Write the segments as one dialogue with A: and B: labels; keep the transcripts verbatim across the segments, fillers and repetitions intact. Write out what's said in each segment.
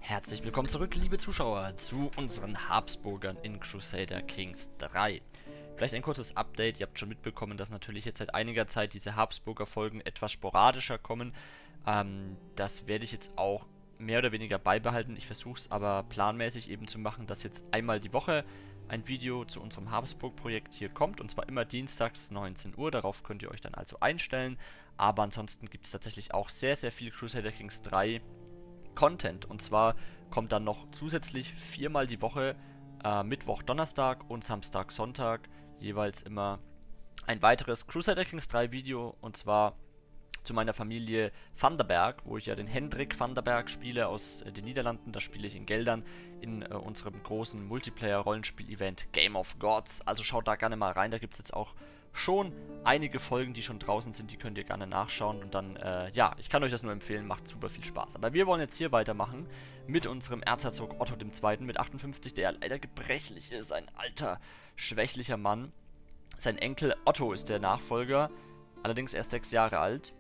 A: Herzlich willkommen zurück, liebe Zuschauer, zu unseren Habsburgern in Crusader Kings drei. Vielleicht ein kurzes Update. Ihr habt schon mitbekommen, dass natürlich jetzt seit einiger Zeit diese Habsburger-Folgen etwas sporadischer kommen. Ähm, das werde ich jetzt auch mehr oder weniger beibehalten. Ich versuche es aber planmäßig eben zu machen, dass jetzt einmal die Woche ein Video zu unserem Habsburg-Projekt hier kommt. Und zwar immer dienstags neunzehn Uhr. Darauf könnt ihr euch dann also einstellen. Aber ansonsten gibt es tatsächlich auch sehr, sehr viel Crusader Kings drei Content. Und zwar kommt dann noch zusätzlich viermal die Woche, äh, Mittwoch, Donnerstag und Samstag, Sonntag, jeweils immer ein weiteres Crusader Kings drei Video. Und zwar zu meiner Familie Vanderberg, wo ich ja den Hendrik Vanderberg spiele aus äh, den Niederlanden. Da spiele ich in Geldern in äh, unserem großen Multiplayer-Rollenspiel-Event Game of Gods. Also schaut da gerne mal rein, da gibt es jetzt auch schon einige Folgen, die schon draußen sind, die könnt ihr gerne nachschauen. Und dann, äh, ja, ich kann euch das nur empfehlen, macht super viel Spaß. Aber wir wollen jetzt hier weitermachen mit unserem Erzherzog Otto der Zweite mit achtundfünfzig, der leider gebrechlich ist, ein alter, schwächlicher Mann. Sein Enkel Otto ist der Nachfolger, allerdings erst sechs Jahre alt.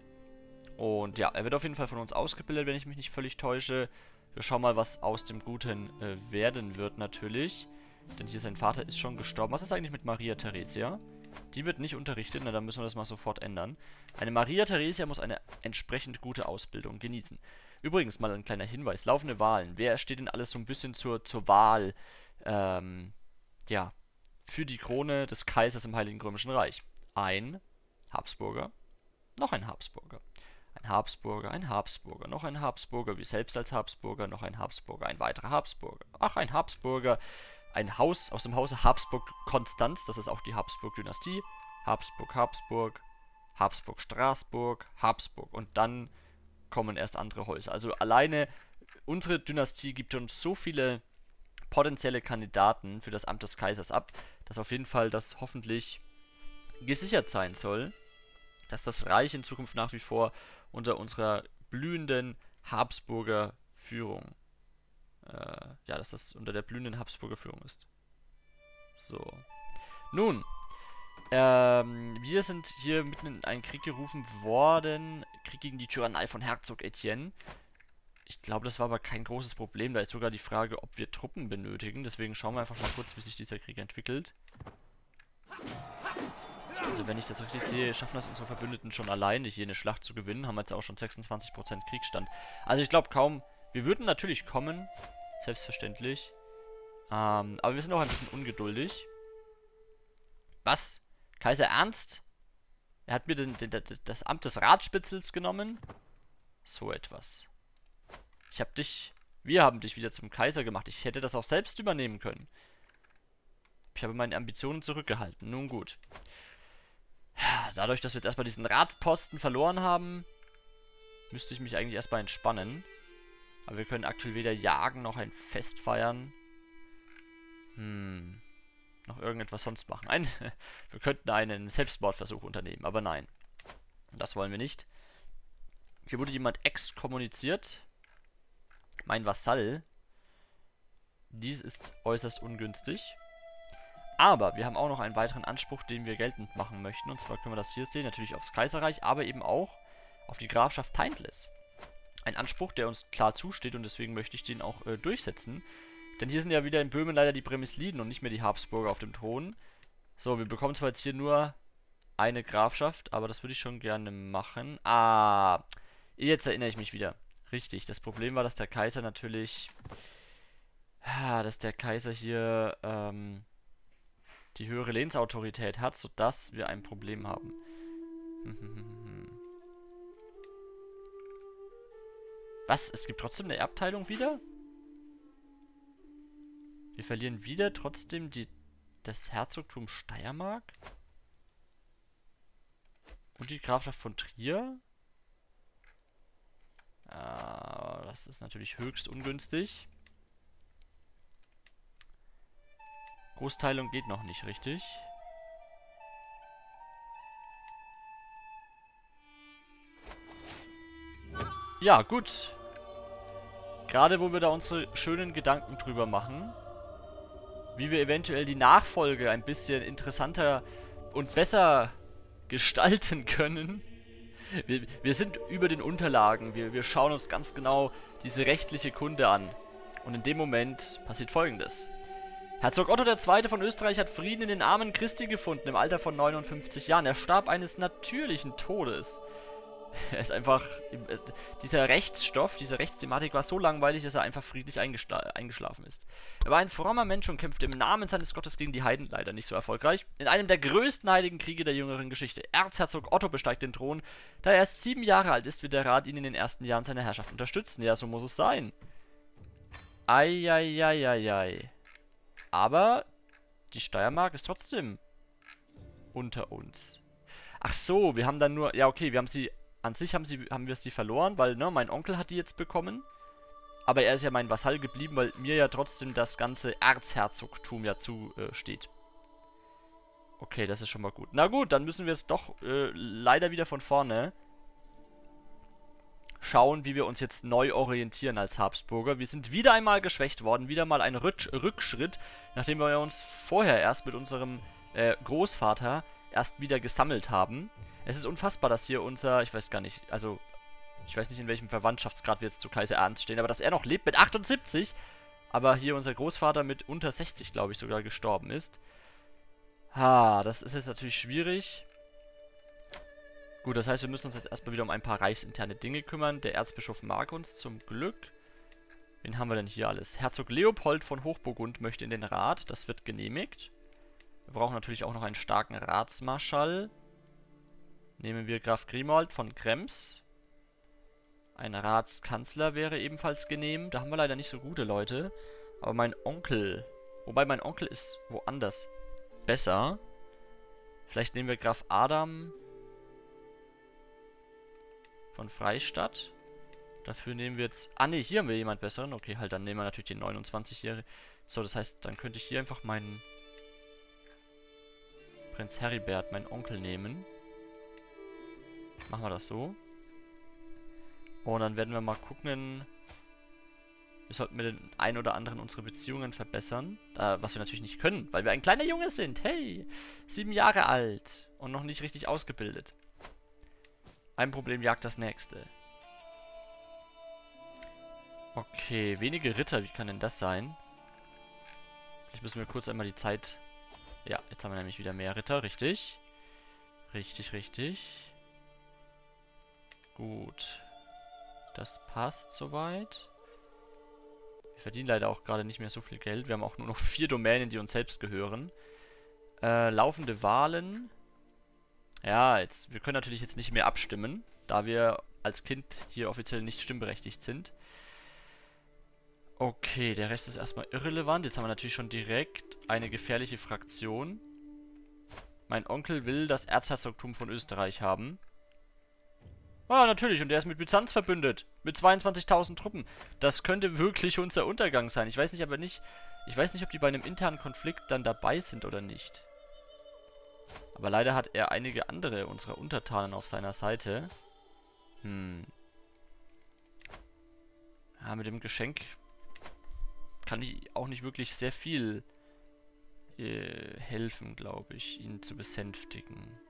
A: Und ja, er wird auf jeden Fall von uns ausgebildet, wenn ich mich nicht völlig täusche. Wir schauen mal, was aus dem Guten äh, werden wird natürlich. Denn hier sein Vater ist schon gestorben. Was ist eigentlich mit Maria Theresia? Die wird nicht unterrichtet, na dann müssen wir das mal sofort ändern. Eine Maria Theresia muss eine entsprechend gute Ausbildung genießen. Übrigens mal ein kleiner Hinweis, laufende Wahlen. Wer steht denn alles so ein bisschen zur, zur Wahl, ähm, ja, für die Krone des Kaisers im Heiligen Römischen Reich? Ein Habsburger, noch ein Habsburger. Ein Habsburger, ein Habsburger, noch ein Habsburger, wir selbst als Habsburger, noch ein Habsburger, ein weiterer Habsburger. Ach, ein Habsburger. Ein Haus aus dem Hause Habsburg-Konstanz, das ist auch die Habsburg-Dynastie. Habsburg, Habsburg, Habsburg, Straßburg, Habsburg. Und dann kommen erst andere Häuser. Also alleine unsere Dynastie gibt schon so viele potenzielle Kandidaten für das Amt des Kaisers ab, dass auf jeden Fall das hoffentlich gesichert sein soll, dass das Reich in Zukunft nach wie vor unter unserer blühenden Habsburger Führung ja, dass das unter der blühenden Habsburger Führung ist. So. Nun, ähm, wir sind hier mitten in einen Krieg gerufen worden. Krieg gegen die Tyrannei von Herzog Etienne. Ich glaube, das war aber kein großes Problem. Da ist sogar die Frage, ob wir Truppen benötigen. Deswegen schauen wir einfach mal kurz, wie sich dieser Krieg entwickelt. Also wenn ich das richtig sehe, schaffen das unsere Verbündeten schon alleine, hier eine Schlacht zu gewinnen. Haben jetzt auch schon sechsundzwanzig Prozent Kriegsstand. Also ich glaube kaum... Wir würden natürlich kommen, selbstverständlich. Ähm, aber wir sind auch ein bisschen ungeduldig. Was? Kaiser Ernst? Er hat mir den, den, den, das Amt des Ratspitzels genommen? So etwas. Ich hab dich... Wir haben dich wieder zum Kaiser gemacht. Ich hätte das auch selbst übernehmen können. Ich habe meine Ambitionen zurückgehalten. Nun gut. Dadurch, dass wir jetzt erstmal diesen Ratsposten verloren haben, müsste ich mich eigentlich erstmal entspannen. Aber wir können aktuell weder jagen noch ein Fest feiern. Hm. Noch irgendetwas sonst machen. Ein, wir könnten einen Selbstmordversuch unternehmen, aber nein. Das wollen wir nicht. Hier wurde jemand exkommuniziert. Mein Vasall. Dies ist äußerst ungünstig. Aber wir haben auch noch einen weiteren Anspruch, den wir geltend machen möchten. Und zwar können wir das hier sehen, natürlich aufs Kaiserreich, aber eben auch auf die Grafschaft Teintles. Ein Anspruch, der uns klar zusteht und deswegen möchte ich den auch äh, durchsetzen. Denn hier sind ja wieder in Böhmen leider die Bremisliden und nicht mehr die Habsburger auf dem Thron. So, wir bekommen zwar jetzt hier nur eine Grafschaft, aber das würde ich schon gerne machen. Ah, jetzt erinnere ich mich wieder. Richtig, das Problem war, dass der Kaiser natürlich... Ja, dass der Kaiser hier ähm, die höhere Lehnsautorität hat, sodass wir ein Problem haben. Was? Es gibt trotzdem eine Erbteilung wieder? Wir verlieren wieder trotzdem die, das Herzogtum Steiermark? Und die Grafschaft von Trier? Äh, das ist natürlich höchst ungünstig. Großteilung geht noch nicht richtig. Ja, gut. Gerade wo wir da unsere schönen Gedanken drüber machen, wie wir eventuell die Nachfolge ein bisschen interessanter und besser gestalten können. Wir, wir sind über den Unterlagen. Wir, wir schauen uns ganz genau diese rechtliche Kunde an. Und in dem Moment passiert Folgendes. Herzog Otto der Zweite von Österreich hat Frieden in den Armen Christi gefunden, im Alter von neunundfünfzig Jahren. Er starb eines natürlichen Todes. Er ist einfach... Dieser Rechtsstoff, diese Rechtsthematik war so langweilig, dass er einfach friedlich eingeschla eingeschlafen ist. Er war ein frommer Mensch und kämpfte im Namen seines Gottes gegen die Heiden, leider nicht so erfolgreich, in einem der größten heiligen Kriege der jüngeren Geschichte. Erzherzog Otto besteigt den Thron. Da er erst sieben Jahre alt ist, wird der Rat ihn in den ersten Jahren seiner Herrschaft unterstützen. Ja, so muss es sein. Eieieiei. Aber die Steiermark ist trotzdem unter uns. Ach so, wir haben dann nur... Ja, okay, wir haben sie... An sich haben, sie, haben wir sie verloren, weil, ne, mein Onkel hat die jetzt bekommen. Aber er ist ja mein Vasall geblieben, weil mir ja trotzdem das ganze Erzherzogtum ja zusteht. Äh, okay, das ist schon mal gut. Na gut, dann müssen wir es doch äh, leider wieder von vorne schauen, wie wir uns jetzt neu orientieren als Habsburger. Wir sind wieder einmal geschwächt worden, wieder mal ein Rutsch Rückschritt, nachdem wir uns vorher erst mit unserem äh, Großvater erst wieder gesammelt haben. Es ist unfassbar, dass hier unser, ich weiß gar nicht, also, ich weiß nicht, in welchem Verwandtschaftsgrad wir jetzt zu Kaiser Ernst stehen, aber dass er noch lebt mit achtundsiebzig, aber hier unser Großvater mit unter sechzig, glaube ich, sogar gestorben ist. Ha, das ist jetzt natürlich schwierig. Gut, das heißt, wir müssen uns jetzt erstmal wieder um ein paar reichsinterne Dinge kümmern. Der Erzbischof mag uns zum Glück. Wen haben wir denn hier alles? Herzog Leopold von Hochburgund möchte in den Rat, das wird genehmigt. Wir brauchen natürlich auch noch einen starken Ratsmarschall. Nehmen wir Graf Grimoald von Krems. Ein Ratskanzler wäre ebenfalls genehm. Da haben wir leider nicht so gute Leute. Aber mein Onkel... Wobei mein Onkel ist woanders besser. Vielleicht nehmen wir Graf Adam von Freistadt. Dafür nehmen wir jetzt... Ah ne, hier haben wir jemand besseren. Okay, halt, dann nehmen wir natürlich den neunundzwanzigjährigen. So, das heißt, dann könnte ich hier einfach meinen Prinz Heribert, meinen Onkel, nehmen. Machen wir das so. Und dann werden wir mal gucken. Wir sollten mit den ein oder anderen unsere Beziehungen verbessern. Äh, was wir natürlich nicht können, weil wir ein kleiner Junge sind. Hey, sieben Jahre alt und noch nicht richtig ausgebildet. Ein Problem jagt das nächste. Okay, wenige Ritter, wie kann denn das sein? Vielleicht müssen wir kurz einmal die Zeit... Ja, jetzt haben wir nämlich wieder mehr Ritter, richtig. Richtig, richtig. Gut. Das passt soweit. Wir verdienen leider auch gerade nicht mehr so viel Geld. Wir haben auch nur noch vier Domänen, die uns selbst gehören. Äh, laufende Wahlen. Ja, jetzt, wir können natürlich jetzt nicht mehr abstimmen, da wir als Kind hier offiziell nicht stimmberechtigt sind. Okay, der Rest ist erstmal irrelevant. Jetzt haben wir natürlich schon direkt eine gefährliche Fraktion. Mein Onkel will das Erzherzogtum von Österreich haben. Ah, natürlich, und der ist mit Byzanz verbündet. Mit zweiundzwanzigtausend Truppen. Das könnte wirklich unser Untergang sein. Ich weiß nicht, aber nicht... Ich weiß nicht, ob die bei einem internen Konflikt dann dabei sind oder nicht. Aber leider hat er einige andere unserer Untertanen auf seiner Seite. Hm. Ja, mit dem Geschenk kann ich auch nicht wirklich sehr viel äh, helfen, glaube ich, ihn zu besänftigen.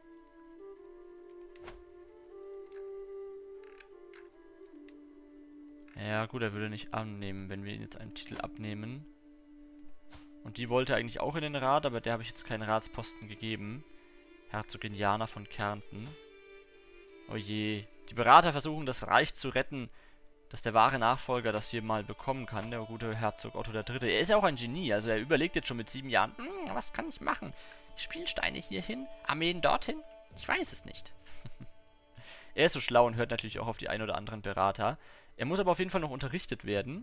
A: Ja gut, er würde nicht annehmen, wenn wir ihn jetzt einen Titel abnehmen. Und die wollte eigentlich auch in den Rat, aber der habe ich jetzt keinen Ratsposten gegeben. Herzogin Jana von Kärnten. Oh je. Die Berater versuchen, das Reich zu retten, dass der wahre Nachfolger das hier mal bekommen kann, der gute Herzog Otto der Dritte. Er ist ja auch ein Genie, also er überlegt jetzt schon mit sieben Jahren, hm, was kann ich machen? Spielsteine hierhin, Armeen dorthin? Ich weiß es nicht. Er ist so schlau und hört natürlich auch auf die ein oder anderen Berater. Er muss aber auf jeden Fall noch unterrichtet werden.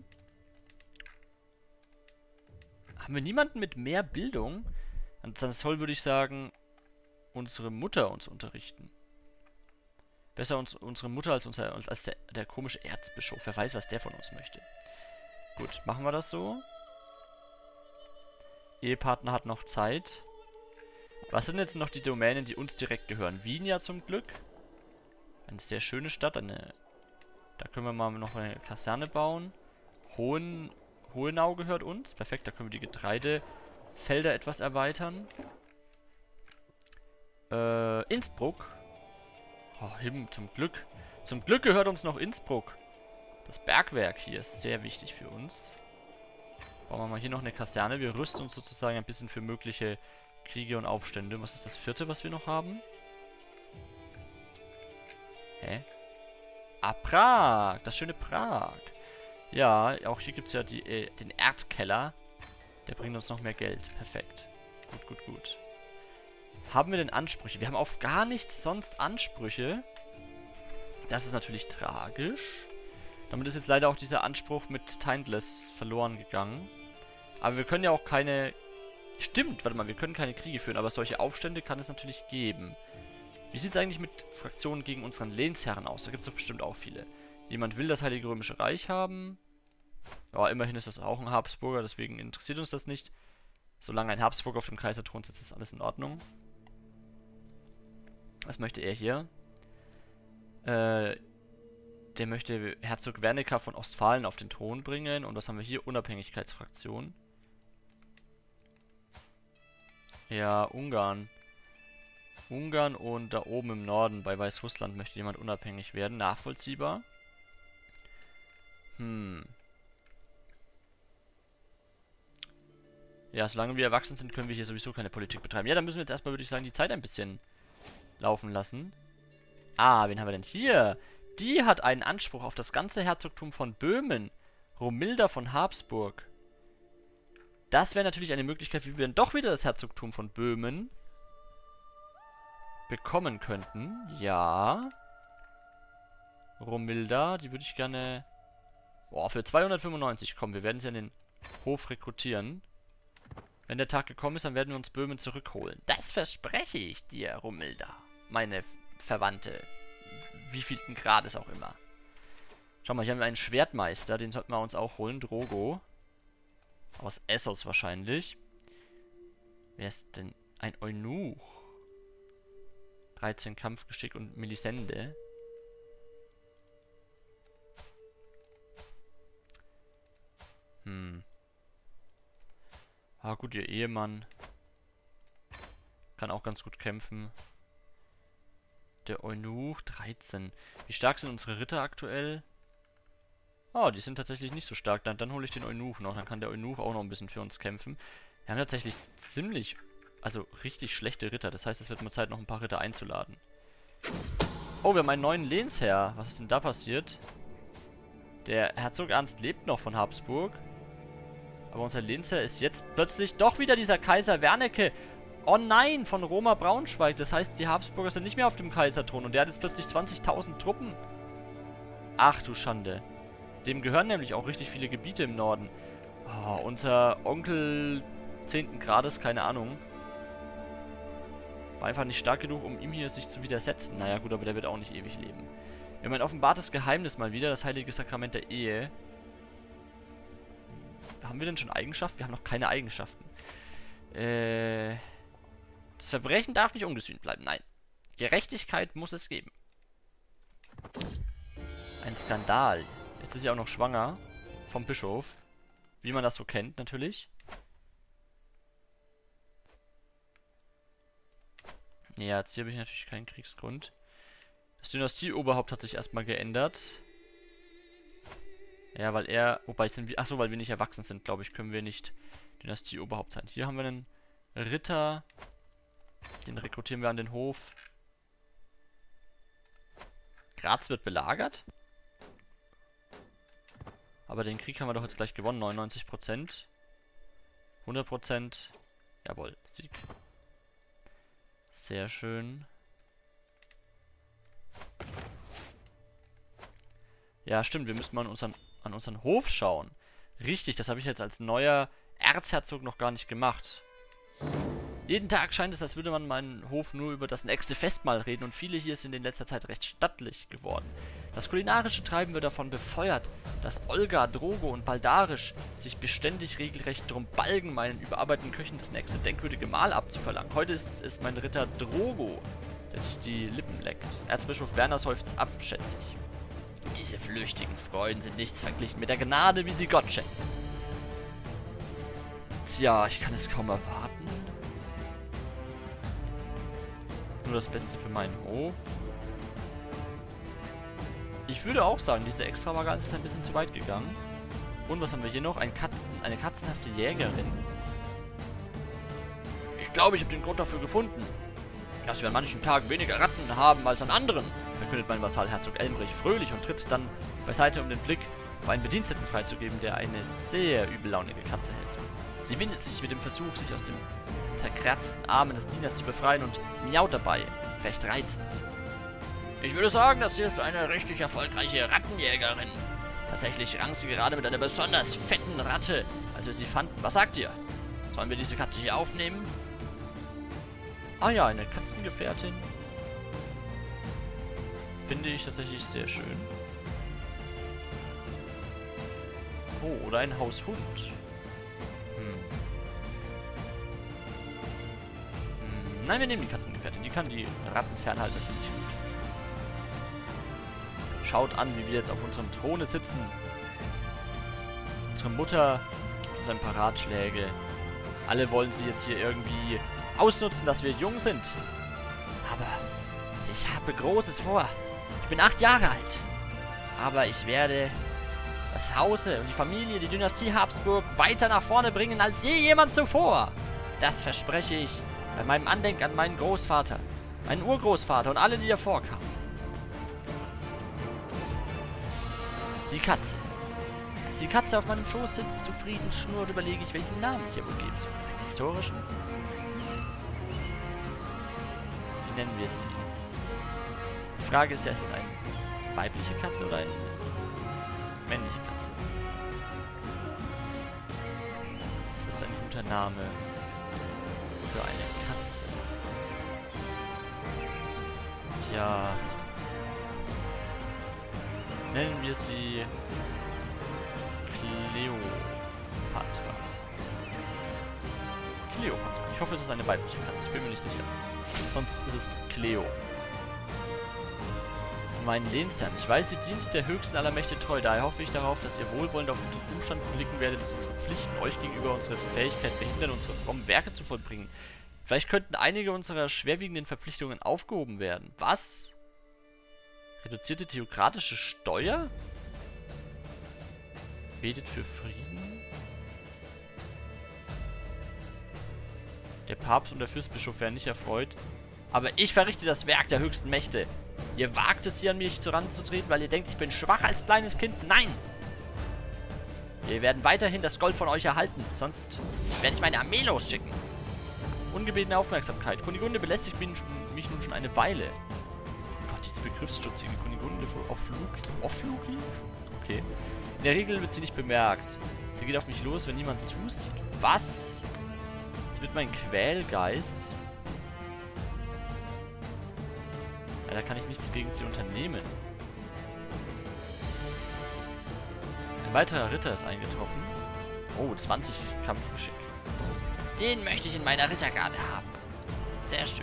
A: Haben wir niemanden mit mehr Bildung? Dann soll, würde ich sagen, unsere Mutter uns unterrichten. Besser uns, unsere Mutter als, unser, als der, der komische Erzbischof. Wer weiß, was der von uns möchte. Gut, machen wir das so. Ehepartner hat noch Zeit. Was sind jetzt noch die Domänen, die uns direkt gehören? Wien ja zum Glück. Eine sehr schöne Stadt. Eine, da können wir mal noch eine Kaserne bauen. Hohen, Hohenau gehört uns. Perfekt, da können wir die Getreidefelder etwas erweitern. Äh, Innsbruck. Oh, Himmel, zum Glück. Zum Glück gehört uns noch Innsbruck. Das Bergwerk hier ist sehr wichtig für uns. Bauen wir mal hier noch eine Kaserne. Wir rüsten uns sozusagen ein bisschen für mögliche Kriege und Aufstände. Was ist das vierte, was wir noch haben? Hä? Ah, Prag. Das schöne Prag. Ja, auch hier gibt es ja die, äh, den Erdkeller. Der bringt uns noch mehr Geld. Perfekt. Gut, gut, gut. Haben wir denn Ansprüche? Wir haben auf gar nichts sonst Ansprüche. Das ist natürlich tragisch. Damit ist jetzt leider auch dieser Anspruch mit Taintless verloren gegangen. Aber wir können ja auch keine... Stimmt, warte mal, wir können keine Kriege führen, aber solche Aufstände kann es natürlich geben. Wie sieht es eigentlich mit Fraktionen gegen unseren Lehnsherren aus? Da gibt es doch bestimmt auch viele. Jemand will das Heilige Römische Reich haben. Ja, immerhin ist das auch ein Habsburger, deswegen interessiert uns das nicht. Solange ein Habsburger auf dem Kaiserthron sitzt, ist alles in Ordnung. Was möchte er hier? Äh, der möchte Herzog Werniger von Ostfalen auf den Thron bringen. Und was haben wir hier? Unabhängigkeitsfraktion. Ja, Ungarn. Ungarn und da oben im Norden bei Weißrussland möchte jemand unabhängig werden. Nachvollziehbar. Hm. Ja, solange wir erwachsen sind, können wir hier sowieso keine Politik betreiben. Ja, dann müssen wir jetzt erstmal, würde ich sagen, die Zeit ein bisschen laufen lassen. Ah, wen haben wir denn hier? Die hat einen Anspruch auf das ganze Herzogtum von Böhmen. Romilda von Habsburg. Das wäre natürlich eine Möglichkeit, wie wir dann doch wieder das Herzogtum von Böhmen bekommen könnten. Ja. Romilda, die würde ich gerne... Boah, für zweihundertfünfundneunzig kommen. Wir werden sie an den Hof rekrutieren. Wenn der Tag gekommen ist, dann werden wir uns Böhmen zurückholen. Das verspreche ich dir, Romilda. Meine Verwandte. Wievielten Grades auch immer. Schau mal, hier haben wir einen Schwertmeister. Den sollten wir uns auch holen. Drogo. Aus Essos wahrscheinlich. Wer ist denn ein Eunuch? dreizehn Kampfgeschick und Melisende. Hm. Ah gut, ihr Ehemann kann auch ganz gut kämpfen. Der Eunuch, dreizehn. Wie stark sind unsere Ritter aktuell? Oh, die sind tatsächlich nicht so stark. Dann, dann hole ich den Eunuch noch. Dann kann der Eunuch auch noch ein bisschen für uns kämpfen. Wir haben tatsächlich ziemlich, also richtig schlechte Ritter. Das heißt, es wird mal Zeit, noch ein paar Ritter einzuladen. Oh, wir haben einen neuen Lehnsherr. Was ist denn da passiert? Der Herzog Ernst lebt noch von Habsburg. Aber unser Lehnsherr ist jetzt plötzlich doch wieder dieser Kaiser Wernicke. Oh nein, von Roma Braunschweig. Das heißt, die Habsburger sind nicht mehr auf dem Kaiserthron. Und der hat jetzt plötzlich zwanzigtausend Truppen. Ach du Schande. Dem gehören nämlich auch richtig viele Gebiete im Norden. Oh, unser Onkel zehnten Grades, keine Ahnung. War einfach nicht stark genug, um ihm hier sich zu widersetzen. Naja gut, aber der wird auch nicht ewig leben. Wir haben ein offenbartes Geheimnis mal wieder, das heilige Sakrament der Ehe. Haben wir denn schon Eigenschaften? Wir haben noch keine Eigenschaften. Äh, das Verbrechen darf nicht ungesühnt bleiben, nein. Gerechtigkeit muss es geben. Ein Skandal. Jetzt ist sie auch noch schwanger vom Bischof. Wie man das so kennt, natürlich. Ja, jetzt hier habe ich natürlich keinen Kriegsgrund. Das Dynastieoberhaupt hat sich erstmal geändert. Ja, weil er... Wobei sind wir... Achso, weil wir nicht erwachsen sind, glaube ich, können wir nicht Dynastieoberhaupt sein. Hier haben wir einen Ritter. Den rekrutieren wir an den Hof. Graz wird belagert. Aber den Krieg haben wir doch jetzt gleich gewonnen. neunundneunzig Prozent. hundert Prozent. Jawohl, Sieg. Sehr schön. Ja, stimmt. Wir müssen mal an unseren, an unseren Hof schauen. Richtig, das habe ich jetzt als neuer Erzherzog noch gar nicht gemacht. Jeden Tag scheint es, als würde man meinen Hof nur über das nächste Festmahl reden und viele hier sind in letzter Zeit recht stattlich geworden. Das kulinarische Treiben wird davon befeuert, dass Olga, Drogo und Baldarisch sich beständig regelrecht drum balgen, meinen überarbeiteten Köchen das nächste denkwürdige Mahl abzuverlangen. Heute ist es mein Ritter Drogo, der sich die Lippen leckt. Erzbischof Werner seufzt ab, schätze ich. Diese flüchtigen Freuden sind nichts verglichen mit der Gnade, wie sie Gott schenkt. Tja, ich kann es kaum erwarten. Nur das Beste für meinen Hof. Ich würde auch sagen, diese Extravaganz ist ein bisschen zu weit gegangen. Und was haben wir hier noch? Ein Katzen, eine katzenhafte Jägerin. Ich glaube, ich habe den Grund dafür gefunden, dass wir an manchen Tagen weniger Ratten haben als an anderen, verkündet mein Vasall Herzog Elmrich fröhlich und tritt dann beiseite, um den Blick auf einen Bediensteten freizugeben, der eine sehr übellaunige Katze hält. Sie windet sich mit dem Versuch, sich aus den zerkratzten Armen des Dieners zu befreien und miaut dabei, recht reizend. Ich würde sagen, das hier ist eine richtig erfolgreiche Rattenjägerin. Tatsächlich rang sie gerade mit einer besonders fetten Ratte, als wir sie fanden. Was sagt ihr? Sollen wir diese Katze hier aufnehmen? Ah ja, eine Katzengefährtin. Finde ich tatsächlich sehr schön. Oh, oder ein Haushund. Hm. Hm. Nein, wir nehmen die Katzengefährtin. Die kann die Ratten fernhalten, das finde ich gut. Schaut an, wie wir jetzt auf unserem Throne sitzen. Unsere Mutter gibt uns ein paar Ratschläge. Alle wollen sie jetzt hier irgendwie ausnutzen, dass wir jung sind. Aber ich habe Großes vor. Ich bin acht Jahre alt. Aber ich werde das Haus und die Familie, die Dynastie Habsburg weiter nach vorne bringen als je jemand zuvor. Das verspreche ich bei meinem Andenken an meinen Großvater, meinen Urgroßvater und alle, die davor kamen. Die Katze. Als die Katze auf meinem Schoß sitzt, zufrieden schnurrt, überlege ich, welchen Namen ich ihr wohl geben soll. Einen historischen? Wie nennen wir sie? Die Frage ist ja, ist es eine weibliche Katze oder eine männliche Katze? Das ist ein guter Name für eine Katze. Tja. Nennen wir sie Kleopatra. Kleopatra. Ich hoffe, es ist eine weibliche Katze. Ich bin mir nicht sicher. Sonst ist es Cleo. Mein Lehnsherrn, ich weiß, ihr dient der höchsten aller Mächte treu. Daher hoffe ich darauf, dass ihr wohlwollend auf den Umstand blicken werdet, dass unsere Pflichten euch gegenüber unsere Fähigkeit behindern, unsere frommen Werke zu vollbringen. Vielleicht könnten einige unserer schwerwiegenden Verpflichtungen aufgehoben werden. Was? Reduzierte theokratische Steuer? Betet für Frieden? Der Papst und der Fürstbischof wären nicht erfreut. Aber ich verrichte das Werk der höchsten Mächte. Ihr wagt es hier an mich heranzutreten, weil ihr denkt, ich bin schwach als kleines Kind. Nein! Wir werden weiterhin das Gold von euch erhalten. Sonst werde ich meine Armee losschicken. Ungebetene Aufmerksamkeit. Kunigunde belästigt mich nun schon eine Weile. Diese begriffsstutzige Kunigunde auf Flug. Auf Flugi? Okay. In der Regel wird sie nicht bemerkt. Sie geht auf mich los, wenn niemand zusieht. Was? Sie wird mein Quälgeist. Ja, da kann ich nichts gegen sie unternehmen. Ein weiterer Ritter ist eingetroffen. Oh, zwanzig Kampfgeschick. Den möchte ich in meiner Rittergarde haben. Sehr schön.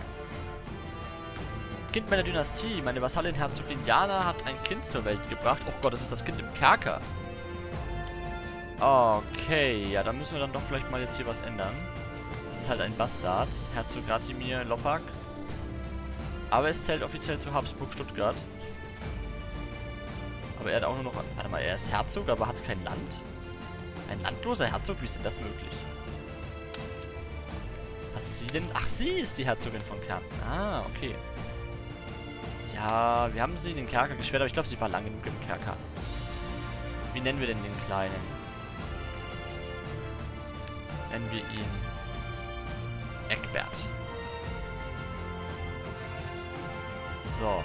A: Kind meiner Dynastie, meine Vasallin Herzogin Jana hat ein Kind zur Welt gebracht. Oh Gott, das ist das Kind im Kerker. Okay, ja, da müssen wir dann doch vielleicht mal jetzt hier was ändern. Das ist halt ein Bastard, Herzog Ratimir Lopak. Aber es zählt offiziell zu Habsburg Stuttgart. Aber er hat auch nur noch... Warte mal, er ist Herzog, aber hat kein Land? Ein landloser Herzog? Wie ist denn das möglich? Hat sie denn... Ach, sie ist die Herzogin von Kärnten. Ah, okay. Ja, wir haben sie in den Kerker gesperrt, aber ich glaube, sie war lang genug im Kerker. Wie nennen wir denn den Kleinen? Nennen wir ihn Eckbert. So.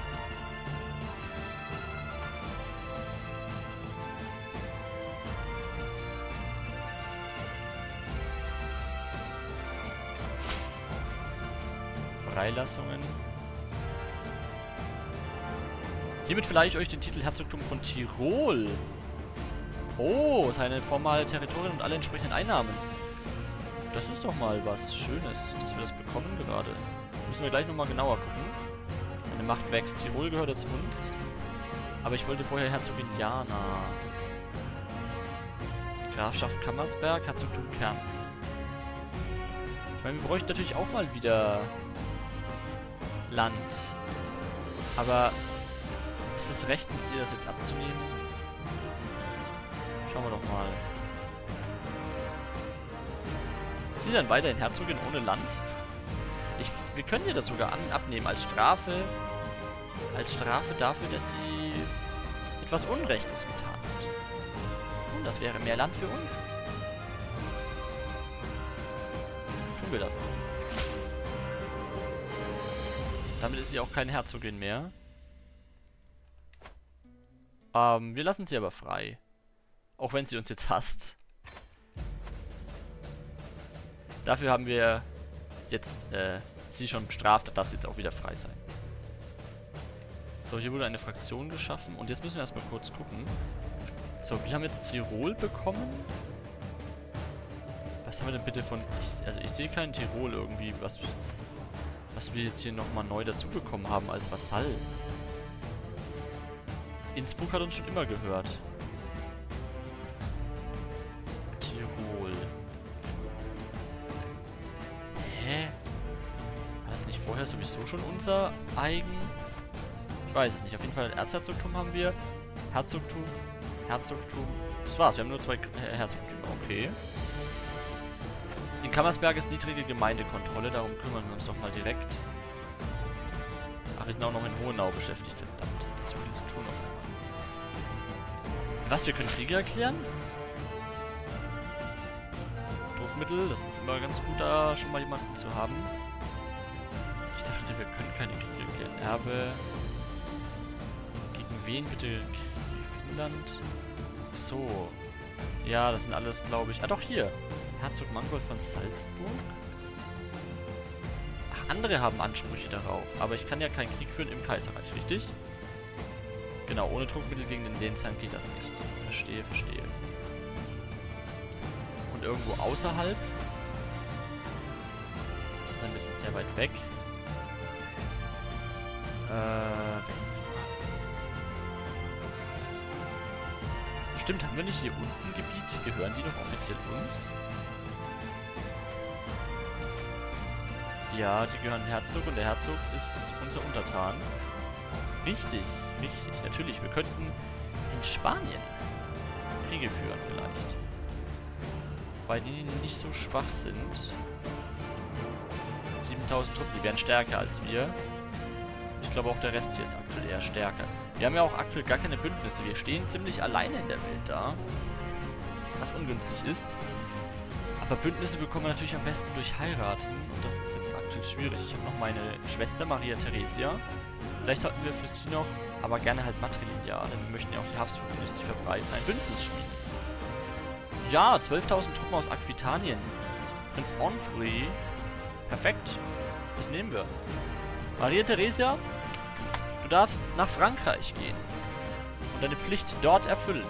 A: Freilassungen. Hiermit verleihe ich euch den Titel Herzogtum von Tirol. Oh, seine formale Territorien und alle entsprechenden Einnahmen. Das ist doch mal was Schönes, dass wir das bekommen gerade. Müssen wir gleich nochmal genauer gucken. Meine Macht wächst. Tirol gehört jetzt uns. Aber ich wollte vorher Herzogin Jana. Grafschaft Kammersberg, Herzogtum Kärnten. Ich meine, wir bräuchten natürlich auch mal wieder Land. Aber ist es rechtens, ihr das jetzt abzunehmen? Schauen wir doch mal. Sie dann weiterhin Herzogin ohne Land? Ich, wir können ihr das sogar an, abnehmen als Strafe. Als Strafe dafür, dass sie etwas Unrechtes getan hat. Und das wäre mehr Land für uns. Tun wir das. Damit ist sie auch keine Herzogin mehr. Ähm, wir lassen sie aber frei. Auch wenn sie uns jetzt hasst. Dafür haben wir jetzt äh, sie schon bestraft, da darf sie jetzt auch wieder frei sein. So, hier wurde eine Fraktion geschaffen und jetzt müssen wir erstmal kurz gucken. So, wir haben jetzt Tirol bekommen. Was haben wir denn bitte von... Ich, also ich sehe kein Tirol irgendwie, was, was wir jetzt hier nochmal neu dazu bekommen haben als Vasall. Innsbruck hat uns schon immer gehört. Tirol. Hä? War das nicht vorher sowieso schon unser eigen? Ich weiß es nicht. Auf jeden Fall Erzherzogtum haben wir. Herzogtum. Herzogtum. Das war's. Wir haben nur zwei äh, Herzogtümer. Okay. In Kammersberg ist niedrige Gemeindekontrolle. Darum kümmern wir uns doch mal direkt. Ach, wir sind auch noch in Hohenau beschäftigt. Verdammt. Zu viel zu tun auf einmal. Was? Wir können Kriege erklären? Druckmittel. Das ist immer ganz gut, da schon mal jemanden zu haben. Ich dachte, wir können keine Kriege erklären. Erbe. Gegen wen bitte? Finnland? So. Ja, das sind alles, glaube ich... Ah, doch, hier. Herzog Mangold von Salzburg. Ach, andere haben Ansprüche darauf. Aber ich kann ja keinen Krieg führen im Kaiserreich, richtig? Genau, ohne Druckmittel gegen den Lehnsherrn geht das nicht. Verstehe, verstehe. Und irgendwo außerhalb... Das ist ein bisschen sehr weit weg. Äh, Westfalen. Stimmt, haben wir nicht hier unten ein Gebiet? Gehören die noch offiziell uns? Ja, die gehören Herzog und der Herzog ist unser Untertan. Richtig, richtig, natürlich. Wir könnten in Spanien Kriege führen vielleicht. Weil die nicht so schwach sind. siebentausend Truppen, die wären stärker als wir. Ich glaube auch der Rest hier ist aktuell eher stärker. Wir haben ja auch aktuell gar keine Bündnisse. Wir stehen ziemlich alleine in der Welt da. Was ungünstig ist. Aber Bündnisse bekommen wir natürlich am besten durch Heiraten. Und das ist jetzt aktuell schwierig. Ich habe noch meine Schwester Maria Theresia. Vielleicht sollten wir für sie noch, aber gerne halt matrilinear, denn wir möchten ja auch die Habsburg-Dynastie verbreiten, ein Bündnis schmieden. Ja, zwölftausend Truppen aus Aquitanien. Prinz Onfrey. Perfekt. Das nehmen wir. Maria Theresia, du darfst nach Frankreich gehen und deine Pflicht dort erfüllen.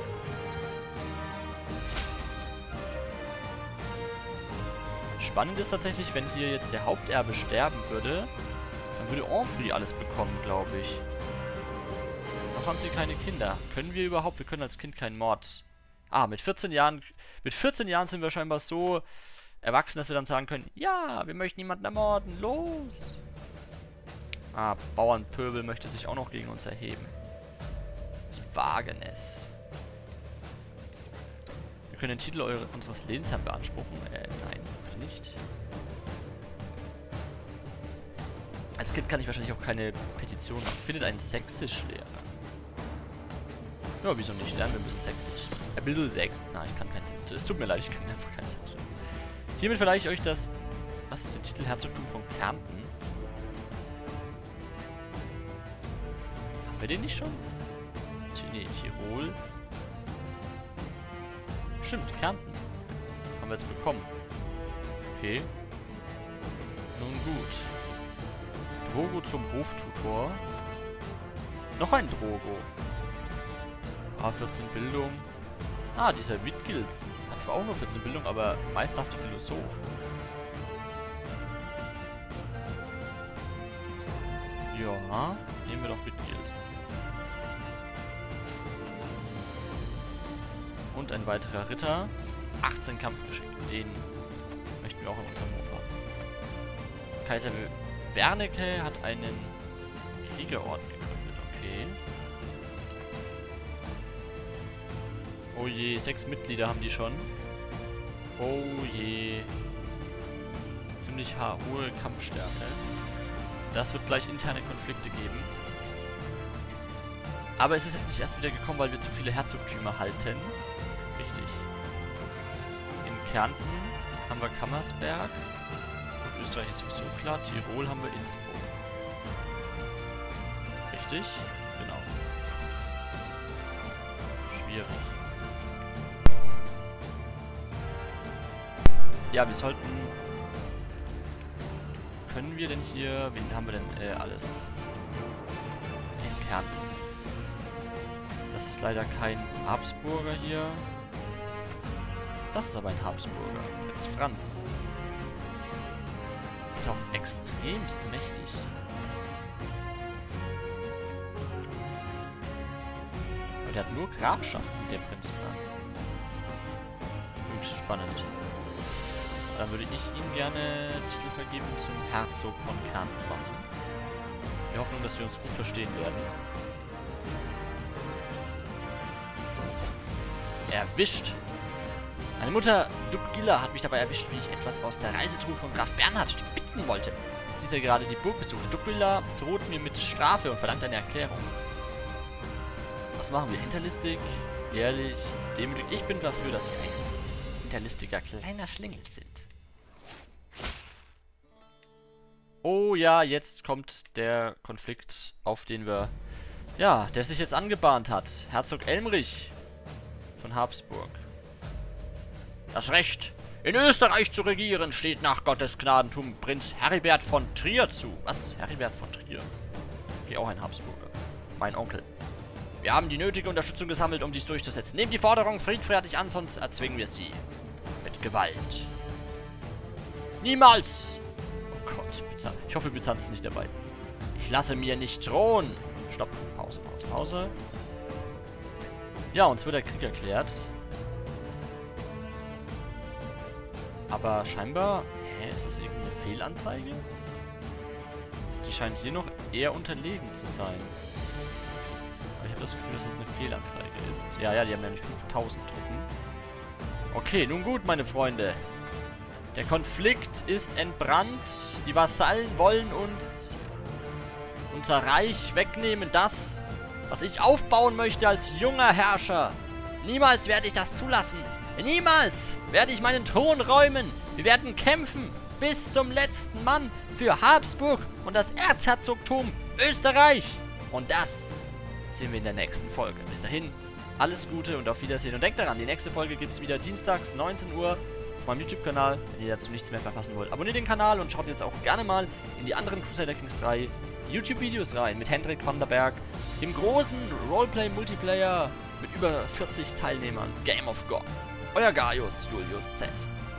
A: Spannend ist tatsächlich, wenn hier jetzt der Haupterbe sterben würde, dann würde Onfrey alles bekommen, glaube ich. Noch haben sie keine Kinder. Können wir überhaupt? Wir können als Kind keinen Mord. Ah, mit vierzehn Jahren... Mit vierzehn Jahren sind wir scheinbar so erwachsen, dass wir dann sagen können, ja, wir möchten niemanden ermorden. Los! Ah, Bauernpöbel möchte sich auch noch gegen uns erheben. Sie wagen es. Wir können den Titel eure, unseres Lehnsherrn beanspruchen. Äh, nein, nicht. Als Kind kann ich wahrscheinlich auch keine Petition machen. Findet einen Sächsischlehrer. Ja, wieso nicht? Lernen wir ein bisschen Sächsisch. Ein bisschen Sächsisch. Nein, ich kann kein Sächsisch. Es tut mir leid, ich kann einfach kein Sächsisch. Hiermit verleihe ich euch das... Was ist der Titel? Herzogtum von Kärnten. Haben wir den nicht schon? Nee, Tirol. Stimmt, Kärnten. Haben wir jetzt bekommen. Okay. Nun gut. Drogo zum Hoftutor. Noch ein Drogo. A vierzehn Bildung. Ah, dieser Wittgils. Hat zwar auch nur vierzehn Bildung, aber meisterhafter Philosoph. Ja, nehmen wir doch Wittgils. Und ein weiterer Ritter. achtzehn Kampfgeschick. Den möchten wir auch in unserem Hof haben. Kaiser Wernicke hat einen Kriegerorden gegründet. Okay. Oh je, sechs Mitglieder haben die schon. Oh je. ziemlich hohe Kampfstärke. Das wird gleich interne Konflikte geben. Aber es ist jetzt nicht erst wieder gekommen, weil wir zu viele Herzogtümer halten. Richtig. In Kärnten haben wir Kammersberg. Und Österreich ist sowieso klar. Tirol haben wir Innsbruck. Richtig? Genau. Schwierig. Ja, wir sollten... Können wir denn hier... Wen haben wir denn äh, alles? In Kärnten. Das ist leider kein Habsburger hier. Das ist aber ein Habsburger. Prinz Franz. Ist auch extremst mächtig. Aber der hat nur Grafschaften, der Prinz Franz. Höchst spannend. Dann würde ich ihm gerne Titel vergeben zum Herzog von Kärnten machen. In der Hoffnung, dass wir uns gut verstehen werden. Erwischt! Meine Mutter Dubgilla hat mich dabei erwischt, wie ich etwas aus der Reisetruhe von Graf Bernhard stibitzen wollte. Als dieser gerade die Burg besuchte. Dubgilla droht mir mit Strafe und verlangt eine Erklärung. Was machen wir? Hinterlistig, ehrlich, demütig. Ich bin dafür, dass wir ein hinterlistiger kleiner Schlingel sind. Oh ja, jetzt kommt der Konflikt, auf den wir... Ja, der sich jetzt angebahnt hat. Herzog Elmrich von Habsburg. Das Recht, in Österreich zu regieren, steht nach Gottes Gnadentum Prinz Heribert von Trier zu. Was? Heribert von Trier? Okay, auch ein Habsburger. Mein Onkel. Wir haben die nötige Unterstützung gesammelt, um dies durchzusetzen. Nehmt die Forderung friedfertig an, sonst erzwingen wir sie. Mit Gewalt. Niemals! Oh Gott, Byzanz. Ich hoffe, Byzanz ist nicht dabei. Ich lasse mir nicht drohen. Stopp. Pause, Pause, Pause. Ja, uns wird der Krieg erklärt. Aber scheinbar... Hä, ist das irgendwie eine Fehlanzeige? Die scheint hier noch eher unterlegen zu sein. Aber ich habe das Gefühl, dass es eine Fehlanzeige ist. Ja, ja, die haben nämlich fünftausend Truppen. Okay, nun gut, meine Freunde. Der Konflikt ist entbrannt. Die Vasallen wollen uns unser Reich wegnehmen. Das, was ich aufbauen möchte als junger Herrscher. Niemals werde ich das zulassen. Niemals werde ich meinen Thron räumen. Wir werden kämpfen bis zum letzten Mann für Habsburg und das Erzherzogtum Österreich. Und das sehen wir in der nächsten Folge. Bis dahin, alles Gute und auf Wiedersehen. Und denkt daran, die nächste Folge gibt es wieder dienstags neunzehn Uhr auf meinem YouTube-Kanal. Wenn ihr dazu nichts mehr verpassen wollt, abonniert den Kanal und schaut jetzt auch gerne mal in die anderen Crusader Kings drei YouTube-Videos rein mit Hendrik van der Berg, dem großen Roleplay-Multiplayer mit über vierzig Teilnehmern. Game of Gods. Euer Gaius Julius Caesar.